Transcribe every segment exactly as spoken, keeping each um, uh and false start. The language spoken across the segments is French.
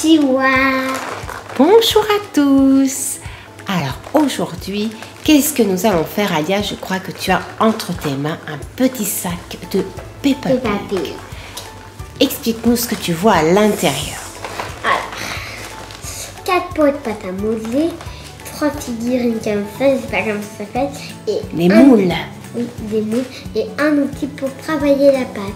Konnichiwa. Bonjour à tous. Alors aujourd'hui, qu'est-ce que nous allons faire, Alia? Je crois que tu as entre tes mains un petit sac de Peppa Pig. Explique-nous ce que tu vois à l'intérieur. Alors, quatre pots de pâte à modeler, trois figurines comme ça, je sais pas comment ça s'appelle. Et Les un, moules. Oui, des moules. Et un outil pour travailler la pâte.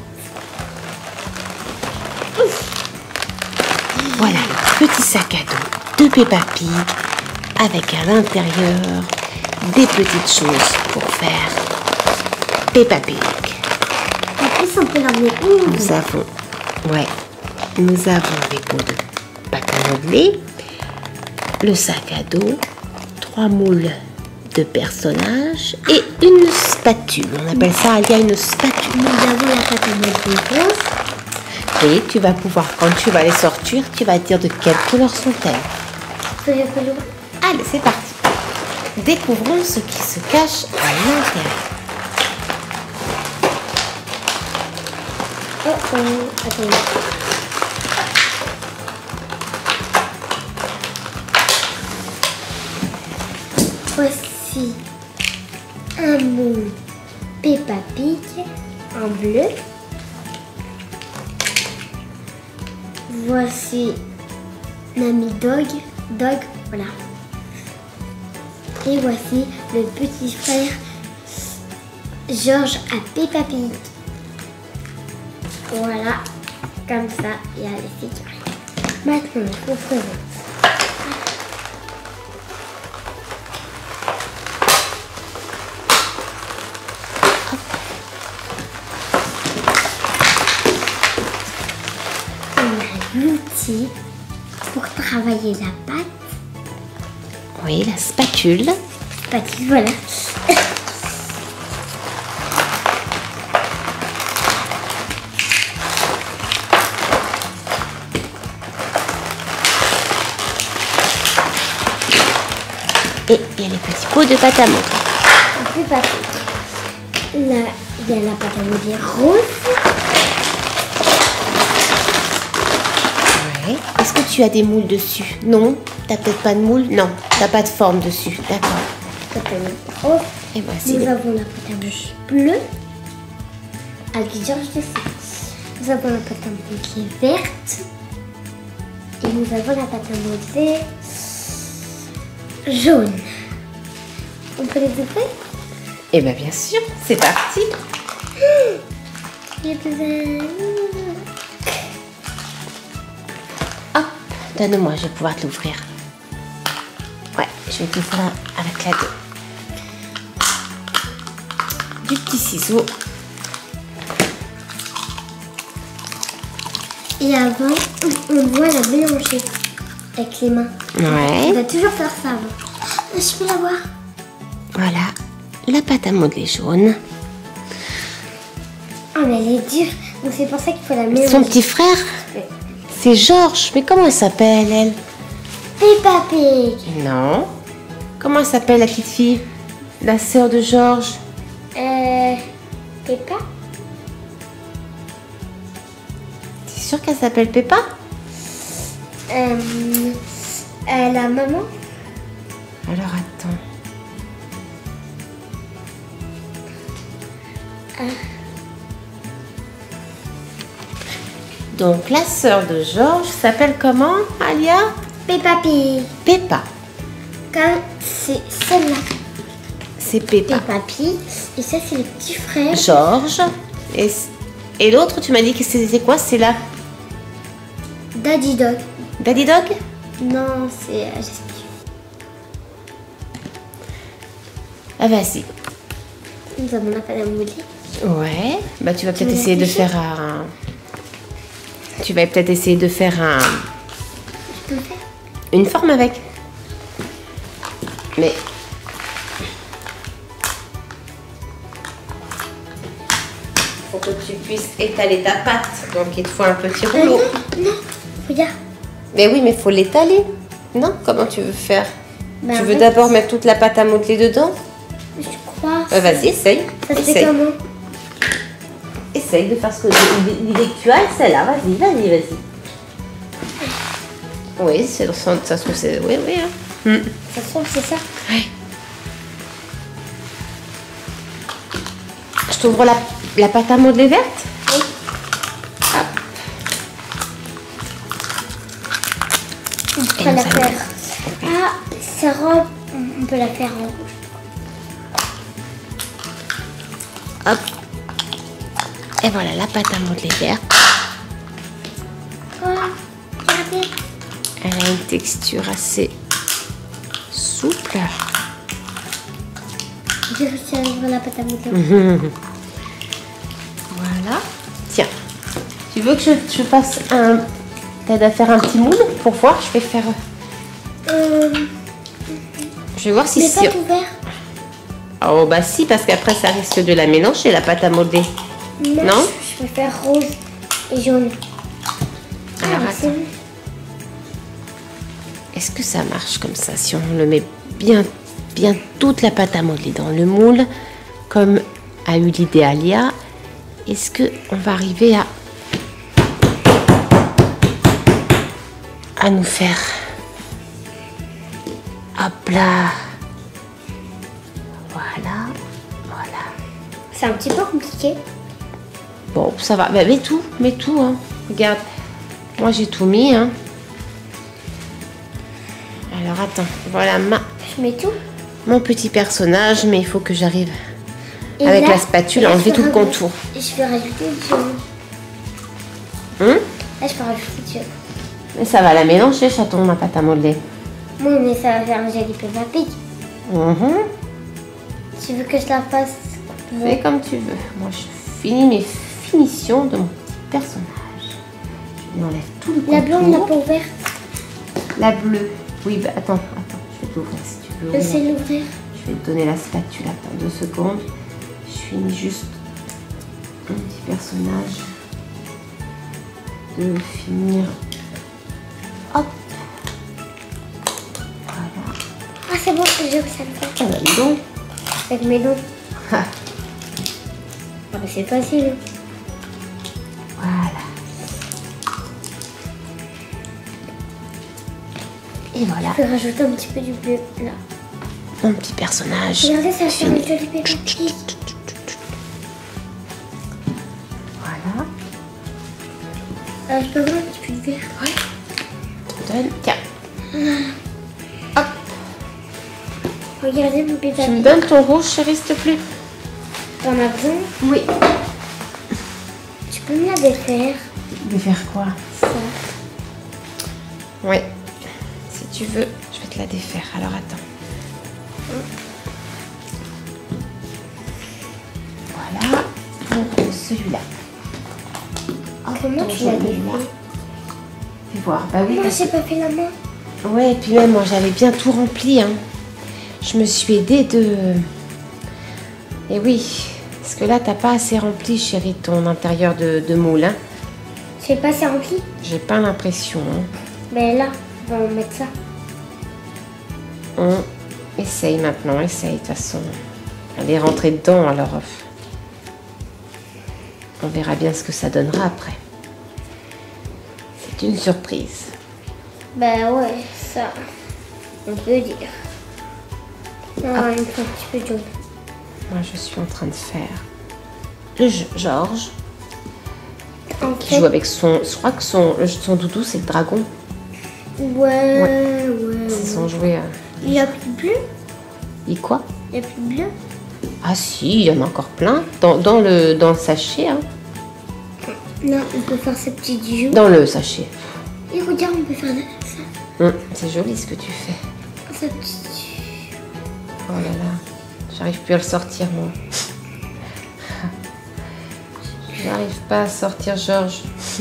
Voilà le petit sac à dos de Peppa Pig avec à l'intérieur des petites choses pour faire Peppa Pig. En plus, on peut l'emmener où? Nous avons, ouais, nous avons des pots de pâte à modeler, le sac à dos, trois moules de personnages et une spatule. On appelle ça, il y a une spatule. Nous avons la pâte à modeler rose. Et tu vas pouvoir, quand tu vas les sortir, tu vas dire de quelle couleur sont-elles. Faut que je- Allez, c'est parti. Découvrons ce qui se cache à l'intérieur. Oh oh, attends. Voici un moule Peppa Pig en bleu. Voici Nami Dog, Dog, voilà. Et voici le petit frère George à Peppa Pig. Voilà, comme ça, il y a les figurines. Maintenant, il faut présenter. L'outil pour travailler la pâte. Oui, la spatule. Spatule, voilà. Et il y a les petits pots de pâte à modeler. Plus pâte. Là, il y a la pâte à modeler rose. Ouais. Est-ce que tu as des moules dessus? Non. T'as peut-être pas de moule? Non. T'as pas de forme dessus. D'accord. Pâte à modeler rose. Et voici. Nous les- avons la pâte à modeler bleue. Avec George dessus. Nous avons la pâte à modeler verte. Et nous avons la pâte à modeler jaune. On peut les ouvrir? Eh bien, bien sûr. C'est parti. Il y a besoin. Hop. Donne-moi, je vais pouvoir te l'ouvrir. Ouais, je vais t'ouvrir avec la deux. Du petit ciseau. Et avant, on doit la mélanger avec les mains. On Ouais. va toujours faire ça avant. Ah, je peux la voir. Voilà. La pâte à modeler jaune. Ah, mais elle est dure. Donc c'est pour ça qu'il faut la mélanger. Son petit frère, c'est Georges. Mais comment elle s'appelle, elle? Peppa Pig. Non. Comment elle s'appelle, la petite fille? La sœur de Georges? Euh. Peppa? T'es sûre qu'elle s'appelle Peppa? Euh. euh, la maman? Alors, attends. Ah. Donc, la sœur de Georges s'appelle comment, Alia? Peppa Pig. Peppa. Comme c'est celle-là. C'est Peppa. Peppa Pig. Et ça, c'est le petit frère. Georges. Et, et l'autre, tu m'as dit que c'était quoi? C'est la Daddy Dog. Daddy Dog? Non, c'est. euh, je sais plus. Ah, vas-y. Nous avons la pâte à modeler. Ouais. Bah, tu vas peut-être veux essayer de réfléchir? faire un... Tu vas peut-être essayer de faire un... Je peux le faire? une forme avec. Mais... faut que tu puisses étaler ta pâte. Donc, il te faut un petit Euh, rouleau. non, non, regarde. Mais oui, mais il faut l'étaler. Non? Comment tu veux faire? Ben, Tu en veux fait, d'abord mettre toute la pâte à modeler dedans? Je crois. Euh, Vas-y, essaye. Ça se fait Essaye. comment? Essaye de faire ce que l'idée que tu as, celle-là. Vas-y, vas-y, vas-y. Oui, c'est dans son... ça se trouve, c'est... Oui, oui. Hein. Mm. Ça se trouve, c'est ça. Oui. Je t'ouvre la, la pâte à modeler verte. Oui. Hop. On peut la faire. Ah, sa robe, on peut la faire en rouge. Hop. Et voilà la pâte à modeler verte. Oh, regardez. Elle a une texture assez souple. J'ai réussi à ouvrir la pâte à modeler. Mmh. Voilà. Tiens, tu veux que je, je fasse un... T'aides à faire un petit moule pour voir. Je vais faire... Euh... Je vais voir si Mais c'est... pas tout vert. Oh bah si, parce qu'après ça risque de la mélanger, la pâte à modeler. Non, Non, je vais faire rose et jaune. Alors Ah, c'est attends. Est-ce que ça marche comme ça si on le met bien, bien toute la pâte à modeler dans le moule, comme a eu l'idée Alia? Est-ce que on va arriver à à nous faire? Hop là. Voilà, voilà. C'est un petit peu compliqué. Bon, ça va. Bah, mets tout, mets tout. Hein. Regarde, moi j'ai tout mis. Hein. Alors attends, voilà ma, Je mets tout. mon petit personnage, mais il faut que j'arrive Et avec là, la spatule à là, enlever je tout le peux contour. rajouter- Je vais rajouter du jaune. Hum Là, je peux rajouter du jaune. Mais ça va la mélanger, chaton, ma pâte à modeler. Oui, mais ça va faire un joli Peppa Pig. Mhm. Tu veux que je la fasse? Fais comme tu veux. Moi, je finis mes finitions de mon petit personnage. Je lui enlève tout le contour. La blonde, la peau verte. La bleue. Oui, bah attends, attends. Je vais t'ouvrir si tu veux. Je sais l'ouvrir. Je vais te donner la spatule. Attends deux secondes. Je finis juste un petit personnage. De finir. Hop. Voilà. Ah, c'est bon, j'ai réussi à le faire. Ah bah dis donc. Avec mes dents. Ah, Ah, bah, c'est facile. voilà. Et voilà. Je vais rajouter un petit peu du bleu là. Mon petit personnage. Regardez, ça fait un fini. joli Peppa Pig. Voilà. Euh, je peux avoir un petit peu de vert. Ouais. Donne. Tiens. Hop. Regardez mon Peppa Tu me Pig. donnes ton rouge, chérie, s'il te plaît? T'en as besoin? Oui. Tu peux me la défaire? De faire quoi? Ça. Oui. Si tu veux, je vais te la défaire. Alors attends. Voilà. Pour celui-là. Hop, Comment ton tu l'as jaune est défait? là. Fais voir. Bah oui. Moi, parce- j'ai pas fait la main. Ouais, et puis même moi j'avais bien tout rempli. Hein. Je me suis aidée de. Et oui, parce que là t'as pas assez rempli, chérie, ton intérieur de, de moule. Hein. C'est pas assez rempli? J'ai pas l'impression. Hein. Mais là, on va mettre ça. On essaye maintenant, essaye de toute façon. Elle est rentrée dedans, alors euh, on verra bien ce que ça donnera après. C'est une surprise. Bah ouais, ça, on peut dire. Non, il me faut un petit peu de jaune. Moi je suis en train de faire le jeu Georges En qui fait, joue avec son. Je crois que son, son doudou c'est le dragon. ouais, ouais, ouais. C'est son jouet. euh, Il n'y a plus de bleu? Il quoi? Il n'y a plus de bleu? Ah si, il y en a encore plein. Dans, dans, le, dans le sachet. Hein. Non, on peut faire ces petits joues. Dans le sachet. Et regarde, on peut faire ça. Hum, c'est joli ce que tu fais. Ces petits Oh là là. J'arrive plus à le sortir moi. J'arrive pas à sortir Georges.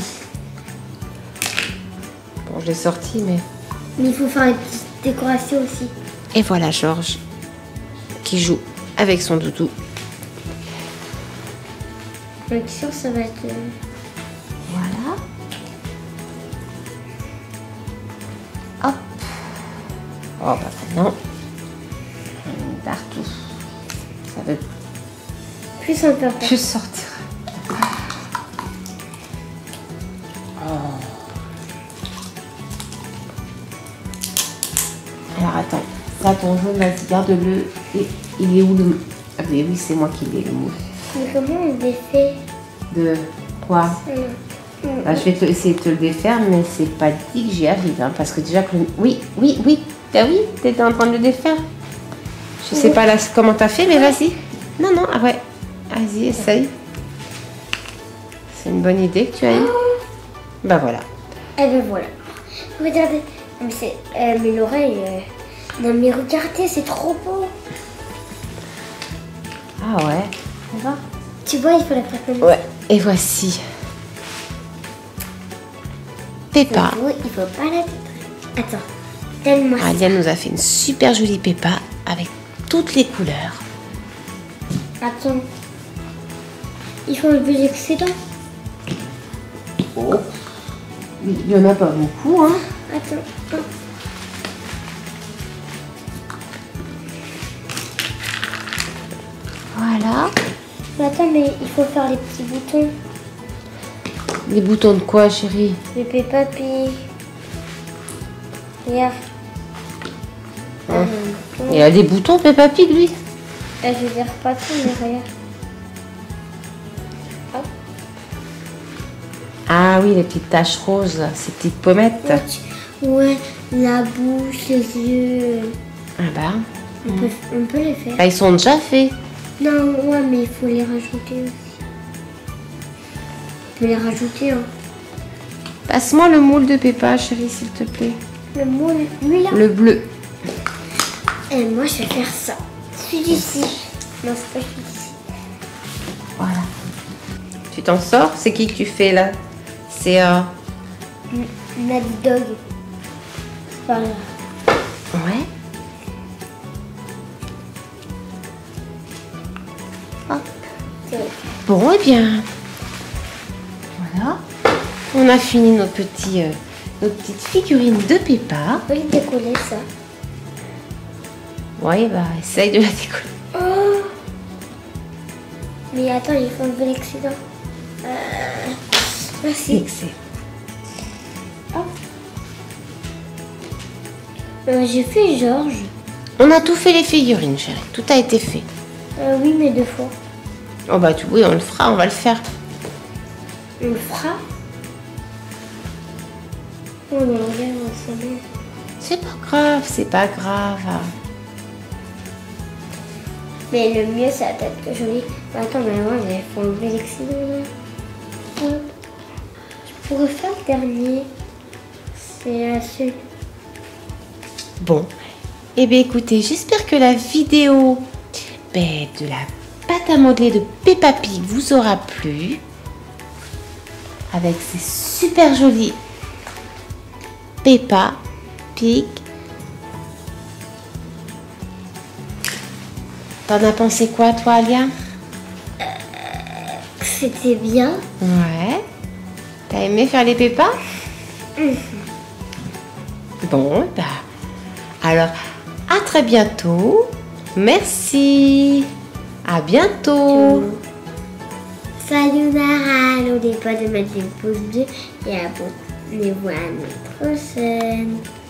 Bon, je l'ai sorti mais... Mais il faut faire une petite décoration aussi. Et voilà Georges qui joue avec son doudou. Donc sûr, ça va être... euh, Voilà. Hop. Oh bah maintenant, partout. Ça veut plus on peut faire. plus sortir. Oh. Alors attends, là ton jaune, vas-y, garde-le. Et il est où le... Ah oui, oui, c'est moi qui l'ai, le moule. Mais comment on défait? De quoi? Mmh. Bah, je vais te, essayer de te le défaire, mais c'est pas dit que j'y arrive, hein, parce que déjà que le... Oui, oui, oui, t'as oui, t'étais en train de le défaire. Je sais pas là comment t'as fait, mais vas-y. Non, non, ah ouais, vas-y, essaye. C'est une bonne idée que tu as eu. Bah voilà. Et ben voilà. Regardez. Mais, c'est, euh, mais l'oreille... Euh... Non mais regardez, c'est trop beau. Ah ouais. Ça va? Tu vois, il faut la faire comme ça. Ouais. Et voici. Peppa. Oui, il faut pas la détruire. Attends, donne-moi ça. Aliane nous a fait une super jolie Peppa avec toutes les couleurs. Attends. Il faut enlever l'excédent. Oh. Il y en a pas beaucoup, hein. Attends. Oh. Voilà. Mais attends, mais il faut faire les petits boutons. Les boutons de quoi, chérie? Le Peppa Pig. Regarde. Hein. Il y a des boutons Peppa Pig, lui. Là, je veux dire pas tout, mais regarde. Hop. Ah oui, les petites taches roses, là, ces petites pommettes. Ouais, tu- ouais, la bouche, les yeux. Ah bah. On, peut, on peut les faire. Bah, ils sont déjà faits. Non, ouais, mais il faut les rajouter aussi. On peut les rajouter, hein. Passe-moi le moule de Peppa, chérie, s'il te plaît. Le moule, lui là. Le bleu. Et moi, je vais faire ça. Celui d'ici. Non, c'est pas celui d'ici. Voilà. Tu t'en sors? C'est qui que tu fais là? C'est euh... Nadie Dog. Voilà. Ouais. Hop. C'est bon. Bon, eh bien. Voilà. On a fini nos petits, euh, nos petites figurines de Peppa. On peut les décoller, ça. Oui, bah, essaye de la décoller. Oh. Mais attends, il faut enlever l'excédent. Euh... Merci. Excellent. Hop. Euh, J'ai fait Georges. On a tout fait les figurines, chérie. Tout a été fait. Euh, oui, mais deux fois. Oh bah tu, oui, on le fera, on va le faire. On le fera. Oh non, regarde, c'est bon. C'est pas grave, c'est pas grave. Mais le mieux, c'est la tête que jolie. Attends, mais moi, il faut enlever l'excédent. là. Hop. Je pourrais faire le dernier. C'est la seule. Bon, eh bien écoutez, j'espère que la vidéo ben, de la pâte à modeler de Peppa Pig vous aura plu. Avec ces super jolis Peppa Pig. T'en as pensé quoi toi, Alia? C'était bien. Ouais. T'as aimé faire les Peppa? Mmh. Bon, bah, alors à très bientôt. Merci. À bientôt. Salut Nara, n'oubliez pas de mettre des pouces bleus et abonnez-vous à notre chaîne.